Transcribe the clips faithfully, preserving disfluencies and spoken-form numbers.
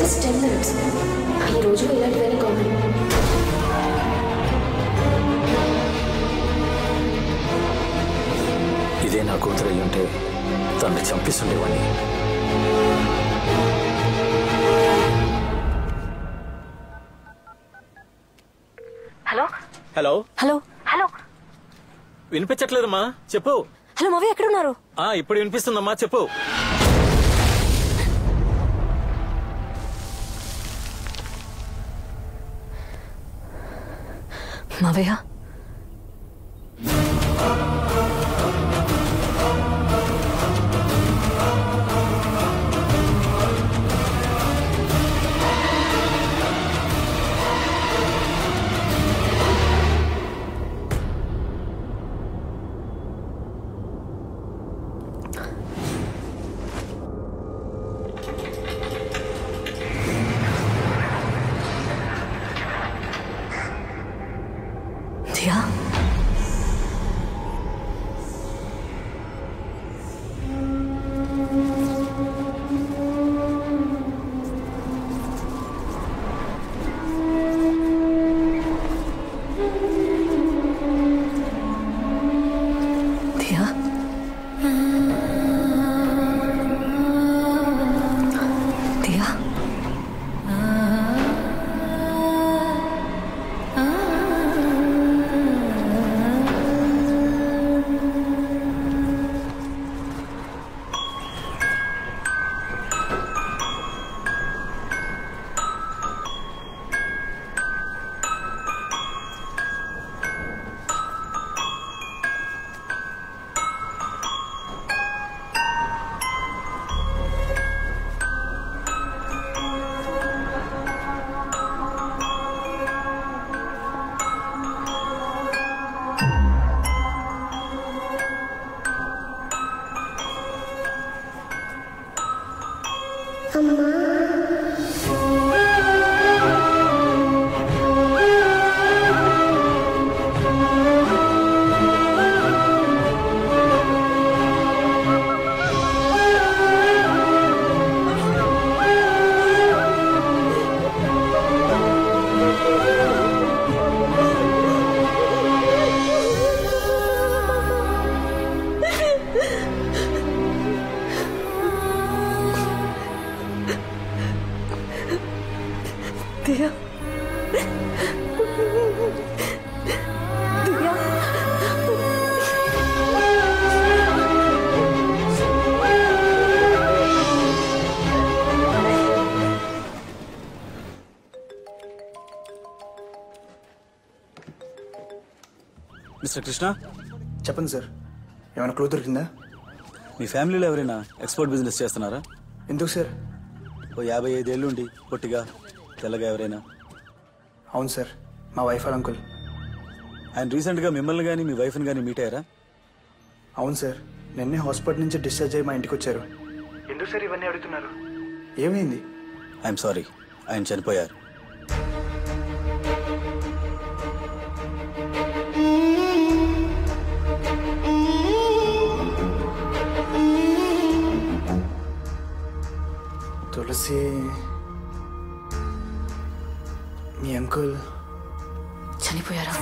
Just ten minutes. ఈ రోజులో ఇలాంటివన్నీ కామన్. ఇదే నా కూతురు అయి ఉంటే తనని చంపిస్తుండేవాడిని. హలో హలో హలో హలో వినిపించట్లేదమ్మా, చెప్పు. హలో మావి ఎక్కడున్నారు? ఆ ఇప్పుడు వినిపిస్తుందమ్మా, చెప్పు. మావయ్య దియా దియా దియా దియా దియా మిస్టర్ కృష్ణ, చెప్పండి సార్, ఏమైనా క్లూ దొరికిందా? మీ ఫ్యామిలీలో ఎవరైనా ఎక్స్పోర్ట్ బిజినెస్ చేస్తున్నారా? ఎందుకు సార్? ఓ యాభై ఐదేళ్ళు ఉండి పొట్టిగా తెల్లగా ఎవరైనా? అవును సార్, మా వైఫ్ వాళ్ళ అంకుల్. ఆయన రీసెంట్గా మిమ్మల్ని కానీ మీ వైఫ్ని కానీ మీట్ అయ్యారా? అవును సార్, నిన్నే హాస్పిటల్ నుంచి డిశ్చార్జ్ అయ్యి మా ఇంటికి వచ్చారు. ఎందుకు సార్ ఇవన్నీ అడుగుతున్నారు? ఏమైంది? ఐఎమ్ సారీ, ఆయన చనిపోయారు. తులసి మీ అంకుల్ చనిపోయారా?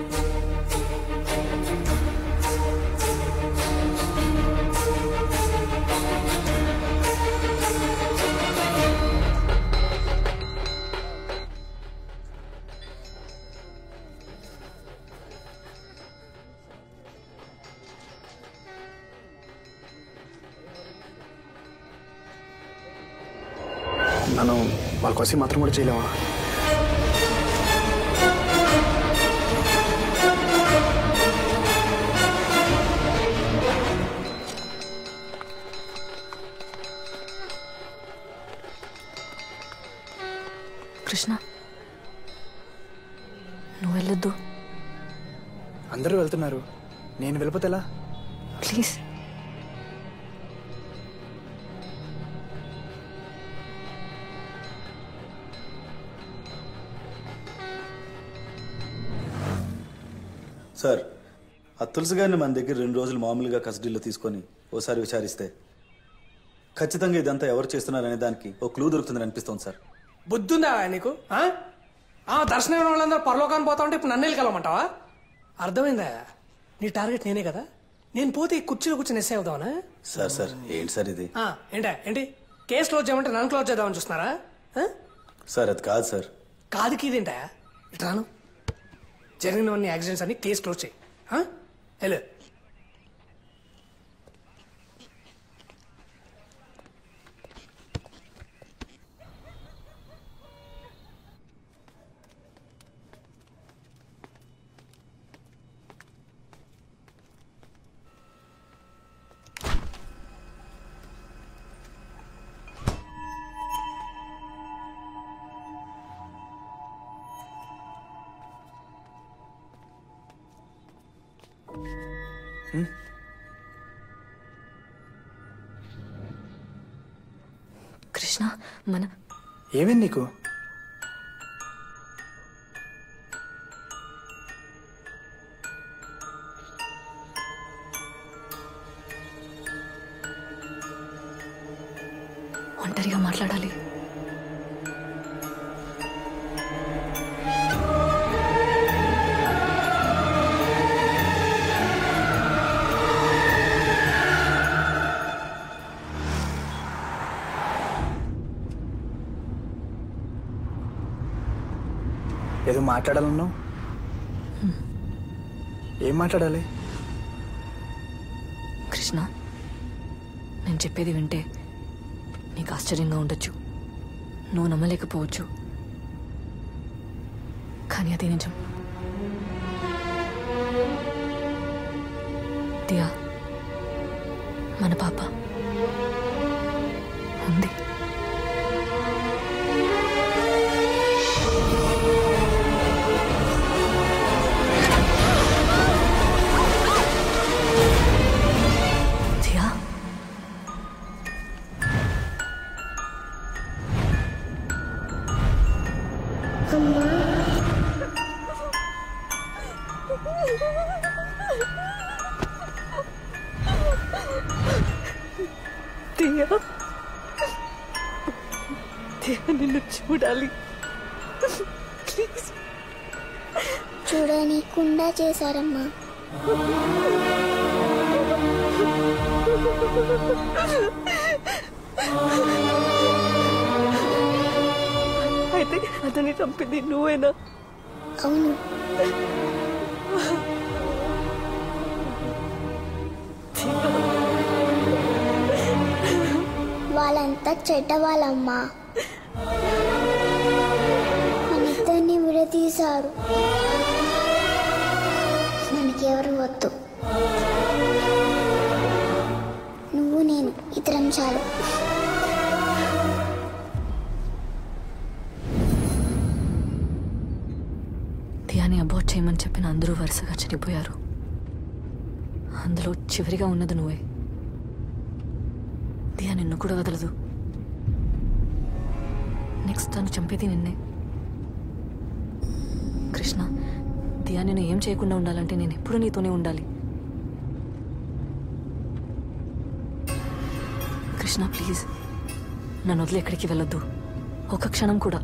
మనం వాళ్ళ కోసం మాత్రం కూడా చేయలేమా? కృష్ణ, నువ్వు వెళ్ళొద్దు. అందరూ వెళ్తున్నారు, నేను వెళ్ళిపోతే ఎలా? ప్లీజ్. సార్, ఆ తులసి గారిని మన దగ్గర రెండు రోజులు మామూలుగా కస్టడీలో తీసుకొని ఓసారి విచారిస్తే ఖచ్చితంగా ఇదంతా ఎవరు చేస్తున్నారనే దానికి ఓ క్లూ దొరుకుతుందని అనిపిస్తోంది సార్. బుద్ధి ఉందా నీకు? దర్శనం వాళ్ళందరూ పరలోకాన్ని పోతా ఉంటే ఇప్పుడు నన్ను వెళ్ళి కలవమంటావా? అర్థమైందా? నీ టార్గెట్ నేనే కదా. నేను పోతే ఈ కుర్చీలో కూర్చొని ఎస్ఐ అవుదామనా? సార్ సార్ ఏంటి సార్ ఇది? ఏంటా ఏంటి కేసు క్లోజ్ చేయమంటే నన్ను క్లోజ్ చేద్దామని చూస్తున్నారా? సార్ అది కాదు సార్. కాదుకి ఇదేంటా? ఇట్లాను జరిగినవన్నీ యాక్సిడెంట్స్ అన్ని కేసు క్లోజ్ చేయి. హలో కృష్ణ మన ఏమైంది నీకు? ఒంటరిగా మాట్లాడాలి. ఏదో మాట్లాడాలన్నావు. ఏం మాట్లాడాలి? కృష్ణ నేను చెప్పేది వింటే నీకు ఆశ్చర్యంగా ఉండొచ్చు, నువ్వు నమ్మలేకపోవచ్చు, కానీ అది నిజం. దియా మన పాప ఉంది. నిన్ను చూడాలి, ప్లీజ్. చూడనీకుండా చేశారమ్మా. అయితే అతన్ని చంపింది నువ్వేనా? అవును. వాళ్ళంతా చెడ్డవాళ్ళమ్మా. మనిద్దరిని విడదీశారు. మనకెవరు వద్దు. నువ్వు నేను ఇద్దరం చాలు. దియాని అబార్ట్ చేయమని చెప్పిన అందరూ వరుసగా చనిపోయారు. అందులో చివరిగా ఉన్నది నువ్వే. దియా నిన్ను కూడా వదలదు. నెక్స్ట్ తను చంపేది నిన్నే. కృష్ణ, దియా నేను ఏం చేయకుండా ఉండాలంటే నేను ఎప్పుడు నీతోనే ఉండాలి. కృష్ణ ప్లీజ్, నన్ను వదిలి ఎక్కడికి వెళ్ళొద్దు ఒక క్షణం కూడా.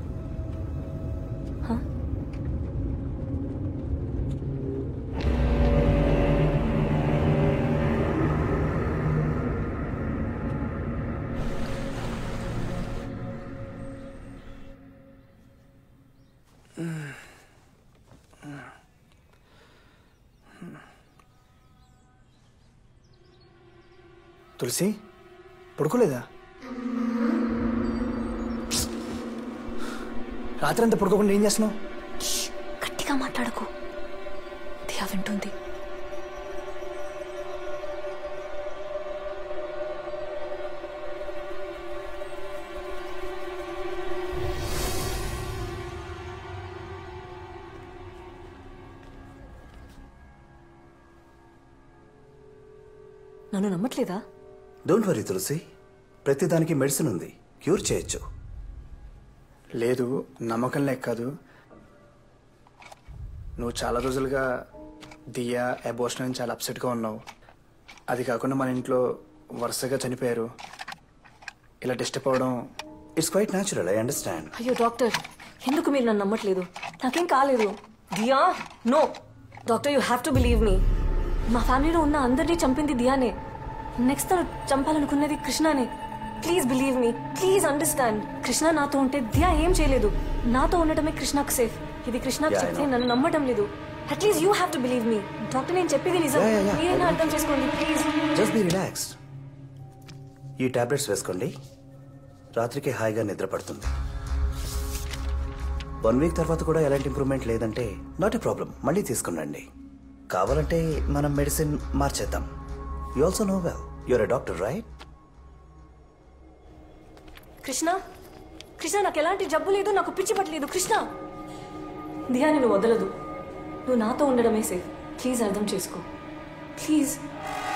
తులసి పడుకోలేదా? రాత్రి అంతా పడుకోకుండా ఏం చేస్తున్నావు? గట్టిగా మాట్లాడకు, దియా వింటుంది. నన్ను నమ్మట్లేదా? డోంట్ వరీ తులసి, ప్రతిదానికి మెడిసిన్ ఉంది, క్యూర్ చేయొచ్చు. లేదు, నమ్మకం లేక కాదు. నువ్వు చాలా రోజులుగా దియా అబోర్షన్ అని చాలా అప్సెట్గా ఉన్నావు. అది కాకుండా మన ఇంట్లో వరుసగా చనిపోయారు. ఇలా డిస్టర్బ్ అవ్వడం it's quite natural, I understand. అయ్యో డాక్టర్, ఎందుకు మీరు నన్ను నమ్మట్లేదు? నాకేం కాలేదు. Diya, no doctor, you have to believe me. మా ఫ్యామిలీలో ఉన్న అందరినీ చంపింది దియానే. నెక్స్ట్ తను చంపాలనుకున్నది కృష్ణనే. Please believe me, please understand. Krishna నాతో ఉంటే దియా ఏం చేయలేదు. నాతో ఉండటమే కృష్ణకు సేఫ్. ఇది కృష్ణకు Yeah, I చెప్తే know. నన్ను నమ్మటం లేదు. At least you have to believe me. Doctor, నేను చెప్పేది నిజం. Yeah, yeah, yeah. మీరైనా అర్థం చేసుకోండి ప్లీజ్. Just be relaxed. ఈ టాబ్లెట్స్ వేసుకోండి, రాత్రికి హాయిగా నిద్ర పడుతుంది. వన్ వీక్ తర్వాత కూడా ఎలాంటి ఇంప్రూవ్మెంట్ లేదంటే నాట్ ఎ ప్రాబ్లం, మళ్ళీ తీసుకునండి. కావాలంటే మనం మెడిసిన్ మార్చేద్దాం. You also know well, you're a doctor right? Krishna, Krishna నాకు ఎలాంటి జబ్బు లేదు, నాకు పిచ్చి పట్టలేదు. కృష్ణ, దియా నేను వదలదు. నువ్వు నాతో ఉండడమే సేఫ్. ప్లీజ్ అర్థం చేసుకో ప్లీజ్.